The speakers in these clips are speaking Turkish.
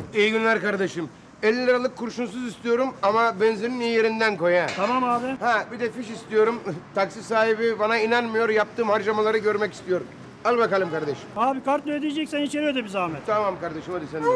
İyi günler kardeşim. 50 liralık kurşunsuz istiyorum ama benzinin iyi yerinden koy ha. Tamam abi. Ha bir de fiş istiyorum. Taksi sahibi bana inanmıyor. Yaptığım harcamaları görmek istiyorum. Al bakalım kardeşim. Abi kartla ödeyeceksen içeri öde bir zahmet. Tamam kardeşim hadi sen de.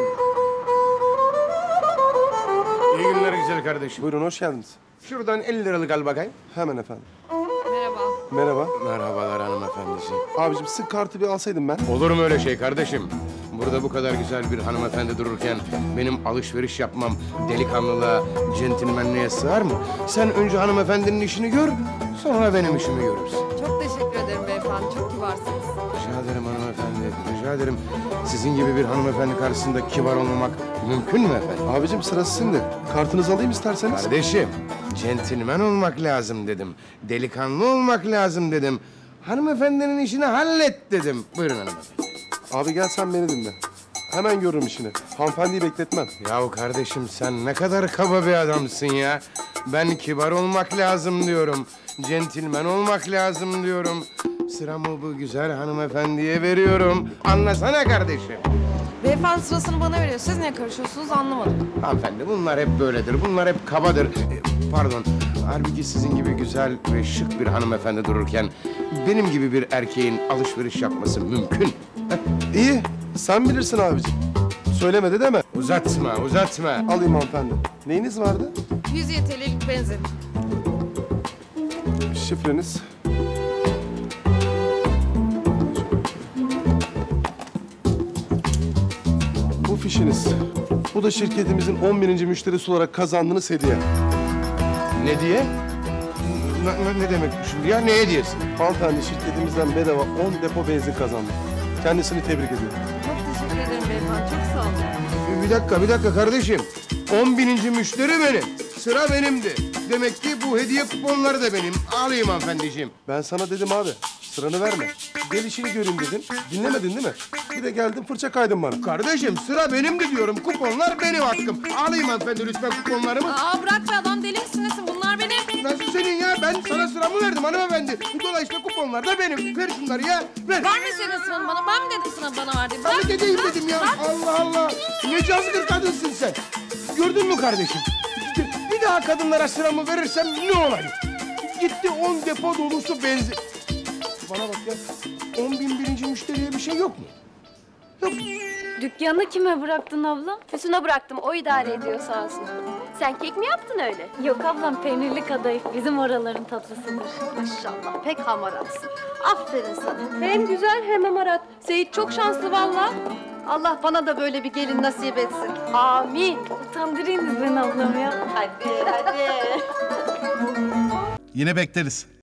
İyi günler güzel kardeşim. Buyurun, hoş geldiniz. Şuradan 50 liralık al bakayım. Hemen efendim. Merhaba. Merhaba. Merhabalar hanımefendiciğim. Abicim sık kartı bir alsaydım ben. Olur mu öyle şey kardeşim? Burada bu kadar güzel bir hanımefendi dururken benim alışveriş yapmam delikanlılığa, centilmenliğe sığar mı? Sen önce hanımefendinin işini gör, sonra benim işimi görürsün. Çok teşekkür ederim beyefendi. Çok kibarsınız. Rica ederim hanımefendi, rica ederim. Sizin gibi bir hanımefendi karşısında kibar olmamak mümkün mü efendim? Abicim sırası sizin. Kartınızı alayım isterseniz. Kardeşim, centilmen olmak lazım dedim. Delikanlı olmak lazım dedim. Hanımefendinin işini hallet dedim. Buyurun hanımefendi. Abi gel sen beni dinle. Hemen görürüm işini. Hanımefendiyi bekletmem. Yahu kardeşim sen ne kadar kaba bir adamsın ya. Ben kibar olmak lazım diyorum. Centilmen olmak lazım diyorum. Sıramı bu güzel hanımefendiye veriyorum. Anlasana kardeşim. Beyefendi sırasını bana veriyor. Siz ne karışıyorsunuz anlamadım. Hanımefendi bunlar hep böyledir. Bunlar hep kabadır. Pardon. Halbuki sizin gibi güzel ve şık bir hanımefendi dururken benim gibi bir erkeğin alışveriş yapması mümkün. İyi. Sen bilirsin abicim. Söylemedi deme. Uzatma, uzatma. Alayım hanımefendi. Neyiniz vardı? 100 YTL'lik benzin. Şifreniz. Bu fişiniz. Bu da şirketimizin 11. müşterisi olarak kazandığınız hediye. Ne diye? Ne demek şimdi ya? Ne hediyesi? Hanımefendi şirketimizden bedava 10 depo benzin kazandı. Kendisini tebrik ediyorum. Çok teşekkür ederim beyefendi. Çok sağ olun. Bir dakika kardeşim. 10.000. müşteri benim. Sıra benimdi. Demek ki bu hediye kuponları da benim. Alayım hanımefendiciğim. Ben sana dedim abi, sıranı verme. Gel işini göreyim dedim. Dinlemedin değil mi? Bir de geldin fırça kaydın bana. Kardeşim sıra benimdi diyorum. Kuponlar benim hakkım. Alayım hanımefendi lütfen kuponlarımı. Aa bırak be adam deli misin nesin? Bunlar benim. Nasıl senin ya? Ben sana sıramı verdim hanımefendi. Dolayısıyla kuponlar da benim. Ver şunları ya. Ver. Vermeseydin sıranı bana. Ben mi dedim sıranı bana ver diye? Ben Bırak. de dedeyim dedim ya. Allah Allah. Ne cazgır kadınsın sen. Gördün mü kardeşim? Bir daha kadınlara sıramı verirsem ne olayım? Gitti 10 depo dolusu benzin. Bana bak ya. 10.001. müşteriye bir şey yok mu? Yok. Dükkanı kime bıraktın ablam? Füsun'a bıraktım, o idare ediyor sağ olsun. Sen kek mi yaptın öyle? Yok ablam, peynirli kadayıf. Bizim oraların tatlısıdır. Maşallah, pek hamaratsın. Aferin sana. Hem güzel hem hamarat. Seyit çok şanslı vallahi. Allah bana da böyle bir gelin nasip etsin. Amin. Utandırıyınız beni ablam ya. Hadi, hadi. Yine bekleriz.